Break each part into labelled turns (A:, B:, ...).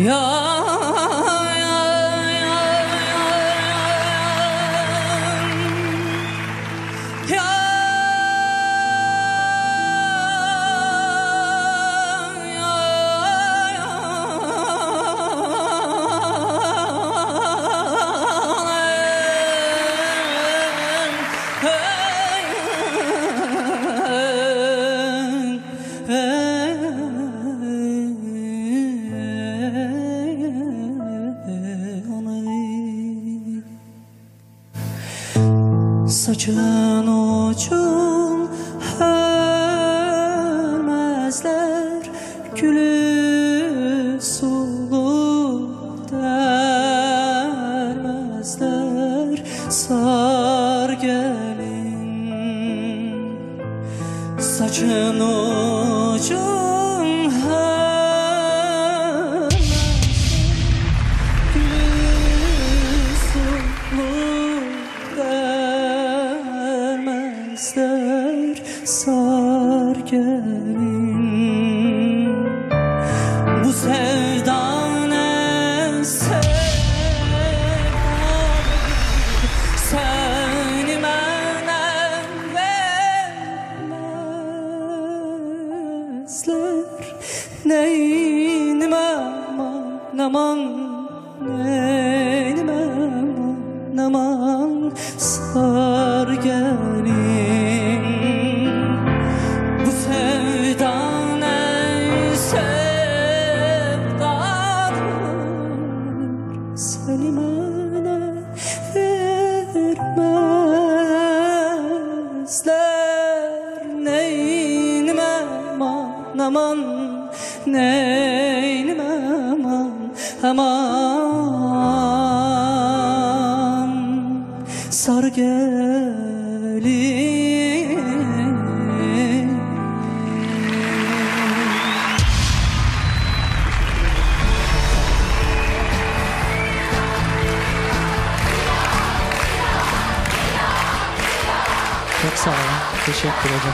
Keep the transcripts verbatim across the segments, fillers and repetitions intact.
A: Saçın ucun hörmezler, gülü sulu dermezler. Sar gelin saçın ucun hörmezler, gülü sulu sar gelin. Bu sevda ne sevda, seni bana vermezler. Neynim aman aman, neynim aman aman, sar gelin. Seni bana vermezler. Neynim aman aman, neynim aman aman, sar gelin.
B: Çok sağ olun. Teşekkür ederim.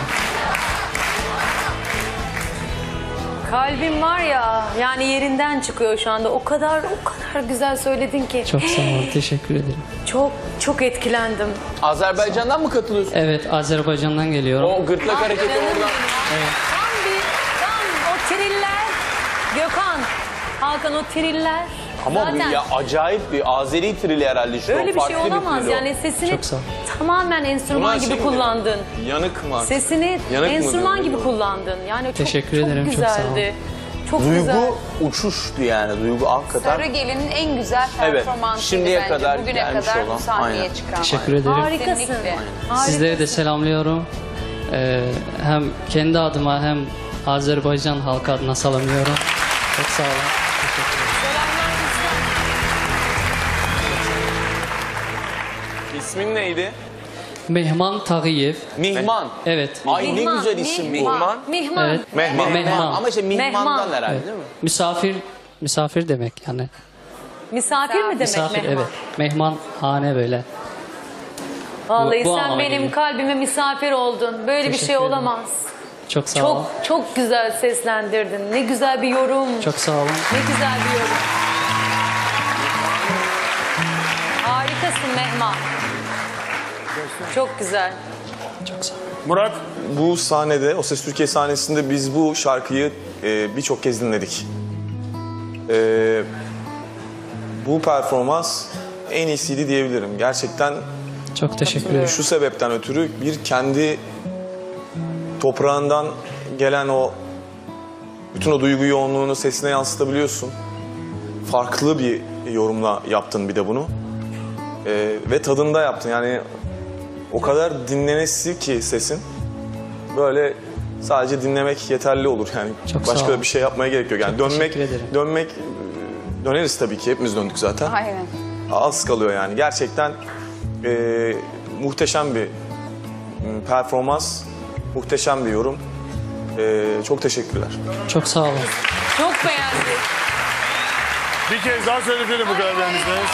C: Kalbim var ya, yani yerinden çıkıyor şu anda. O kadar o kadar güzel söyledin ki.
B: Çok sağ olun. Teşekkür ederim.
C: Çok çok etkilendim.
D: Azerbaycan'dan mı katılıyorsun?
B: Evet, Azerbaycan'dan geliyorum.
D: O gırtlak hareketi oradan.
B: Evet.
C: Tam bir, tam o triller. Gökhan, Hakan, o triller.
D: Ama
C: zaten
D: bu ya acayip bir Azeri trili herhalde işte.
C: böyle
D: o
C: bir şey
D: farklı
C: olamaz.
D: trili o.
C: Yani sesini
B: Çok sağ ol.
C: tamamen enstrüman
D: Bunlar
C: gibi
D: şey mi?
C: kullandın.
D: Yanık mı?
C: Sesini
D: Yanık mı
C: enstrüman
D: diyor,
C: gibi
D: değil mi?
C: kullandın. Yani çok,
B: Teşekkür
C: çok
B: ederim, çok sağ ol.
C: güzeldi. Çok
D: Duygu
C: güzel.
D: uçuştu yani. Duygu hakikaten.
E: Sarı Gelin'in en güzel
D: Evet,
E: performansıydı
D: şimdiye
E: bence.
D: kadar
E: Bugüne
D: gelmiş
E: kadar
D: olan.
E: bu sahneye
D: Aynen.
E: çıkan.
B: Teşekkür ederim.
C: Harikasın.
E: Kesinlikle.
C: Harikasın.
B: Sizleri de selamlıyorum. Ee, hem kendi adıma hem Azerbaycan halkı adına selamlıyorum. Çok sağ olun. Teşekkür ederim.
D: İsmin neydi?
B: Mehman Tağıyev.
D: Mihman.
B: Evet.
D: Ay
C: Mihman,
D: ne güzel isim Mihman.
C: Mihman.
B: Evet.
D: Mehman.
B: Mehman.
D: Ama işte Mihman'dan
C: Mehman.
D: herhalde
B: Evet.
D: değil mi?
B: Misafir, misafir demek yani.
C: Misafir mi demek
B: Misafir,
C: Mehman?
B: evet. Mehman hane böyle.
C: Vallahi
B: Bu- bu
C: sen
B: anlama
C: benim
B: geliyor.
C: kalbime misafir oldun. Böyle bir
B: Teşekkür
C: şey
B: ederim.
C: olamaz.
B: Çok sağ
C: Çok
B: olun.
C: çok güzel seslendirdin. Ne güzel bir yorum.
B: Çok sağ olun.
C: Ne güzel bir yorum. Harikasın Mehman. Çok güzel.
B: Çok sağ olun.
F: Murat, bu sahnede, O Ses Türkiye sahnesinde biz bu şarkıyı e, birçok kez dinledik. E, bu performans en iyisiydi diyebilirim. Gerçekten
B: Çok teşekkür ederim.
F: şu sebepten ötürü bir kendi toprağından gelen o bütün o duygu yoğunluğunu sesine yansıtabiliyorsun. Farklı bir yorumla yaptın bir de bunu. E, ve tadında yaptın. Yani o kadar dinlenesi ki sesin. Böyle sadece dinlemek yeterli olur yani.
B: Çok sağ
F: Başka
B: ol.
F: bir şey yapmaya gerek yok. Yani
B: Çok
F: dönmek
B: teşekkür ederim.
F: dönmek döneriz tabii ki. Hepimiz döndük zaten.
E: Aynen.
F: Az kalıyor yani. Gerçekten e, muhteşem bir m, performans, muhteşem bir yorum. E, çok teşekkürler.
B: Çok sağ olun.
C: Çok beğendim.
F: Bir kez daha söyleyelim bu kadar beğendiyseniz.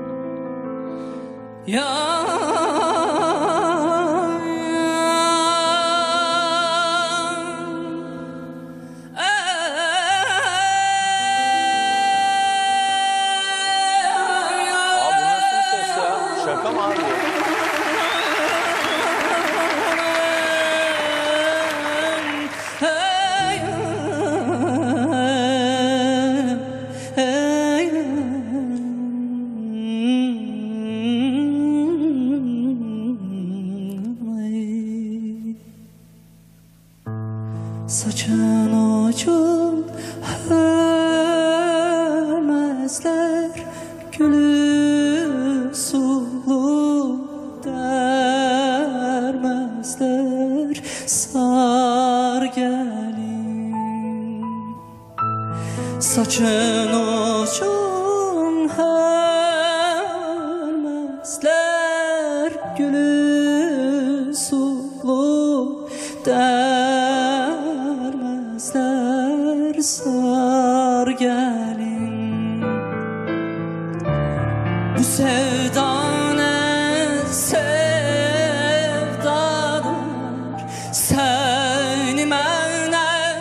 A: Ya saçın ucun hörmezler, gülü sulu dermezler, sar gelin. Saçın ucun hörmezler, gülü sulu dermezler, sar gelin. Bu sevda ne sevdadır, seni mənə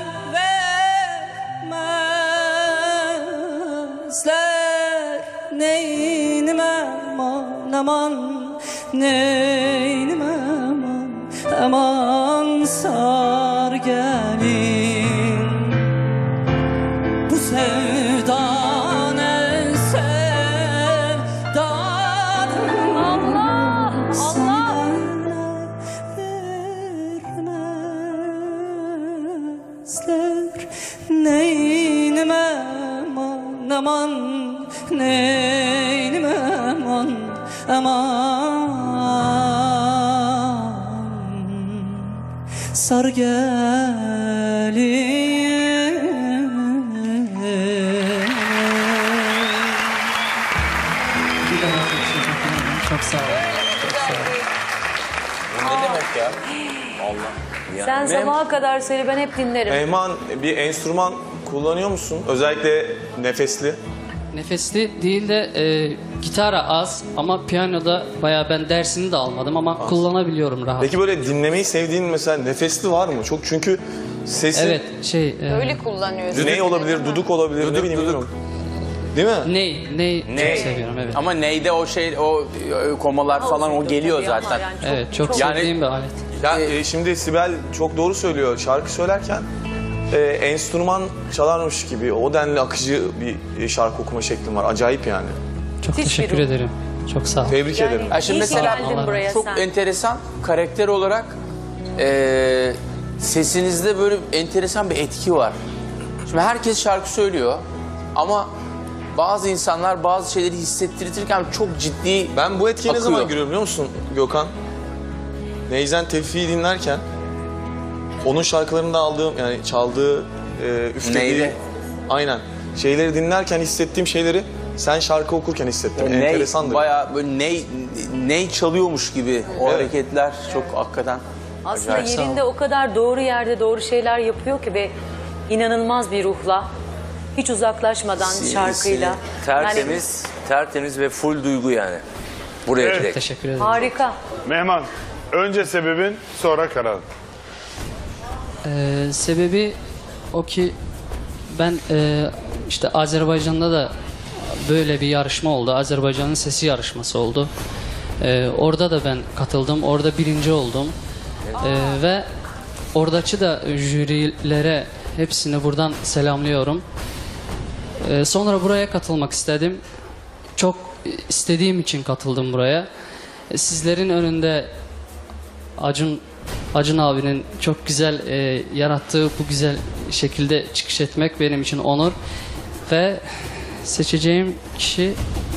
A: vermezler. Neynim aman aman, neynim aman aman, sar gelin. Bu sevda ne sevdadır,
C: Allah, Allah.
A: vermezler. Neynim aman aman, neynim aman aman, sar gelin.
B: Bir daha teşekkür ederim. Çok sağ olun. Çok sağ olun.
D: Bu ne demek ya? Allah. Yani
C: Sen
D: Mem-
C: sabaha kadar söyle, ben hep dinlerim.
F: Mehman, bir enstrüman kullanıyor musun? Özellikle nefesli.
B: Nefesli değil de e, gitara az ama piyanoda bayağı, ben dersini de almadım ama kullanabiliyorum rahat.
F: Peki böyle dinlemeyi sevdiğin mesela nefesli var mı? Çok, çünkü sesi
B: Evet şey e,
E: Öyle kullanıyorsun.
F: ney olabilir, duduk olabilir,
D: Duduk,
F: ne bileyim
D: duduk.
F: bilmiyorum. Değil mi?
B: ney ney
D: Ney?
B: çok seviyorum, evet.
D: Ama neyde o şey, o e, komalar falan o
C: Olsun
D: geliyor
C: tabii ama
D: zaten.
C: yani çok-
B: Evet çok,
F: Yani-
B: sevdiğim bir alet.
F: Ya e, şimdi Sibel çok doğru söylüyor. Şarkı söylerken e, enstrüman çalarmış gibi o denli akıcı bir e, şarkı okuma şeklim var. Acayip yani.
B: Çok
C: Müthiş bir
B: teşekkür
C: ruh.
B: ederim. Çok sağ ol.
F: Tebrik
C: Yani-
F: ederim.
D: Ya şimdi
C: İyi ki
D: mesela
C: geldin
B: Allah
C: buraya
D: çok
C: sen.
D: enteresan karakter olarak e, sesinizde böyle enteresan bir etki var. Şimdi herkes şarkı söylüyor ama bazı insanlar bazı şeyleri hissettirirken çok ciddi.
F: Ben bu etkiyi ne
D: Akıyor.
F: zaman görüyorum biliyor musun Gökhan? Neyzen Tevfik'i dinlerken onun şarkılarında aldığım, yani çaldığı, e, üflediği,
D: Neydi?
F: aynen şeyleri dinlerken hissettiğim şeyleri sen şarkı okurken hissettim.
D: Ney,
F: Enteresandır.
D: bayağı böyle ney, ney çalıyormuş gibi o
F: Evet.
D: hareketler çok hakikaten
C: Aslında
D: acayip.
C: yerinde o kadar doğru yerde doğru şeyler yapıyor ki ve inanılmaz bir ruhla, hiç uzaklaşmadan şarkıyla.
G: Tertemiz, tertemiz ve full duygu yani. Buraya
H: Evet.
G: direkt.
B: Teşekkür ederim.
C: Yani harika.
H: Mehman, önce sebebin, sonra kararın.
B: Ee, sebebi o ki ben e, işte Azerbaycan'da da böyle bir yarışma oldu. Azerbaycan'ın Sesi yarışması oldu. Ee, orada da ben katıldım. Orada birinci oldum. Ee, ve oradaki da jürilere hepsini buradan selamlıyorum. Ee, sonra buraya katılmak istedim. Çok istediğim için katıldım buraya. Ee, Sizlerin önünde Acun Acun abinin çok güzel e, yarattığı bu güzel şekilde çıkış etmek benim için onur ve seçeceğim kişi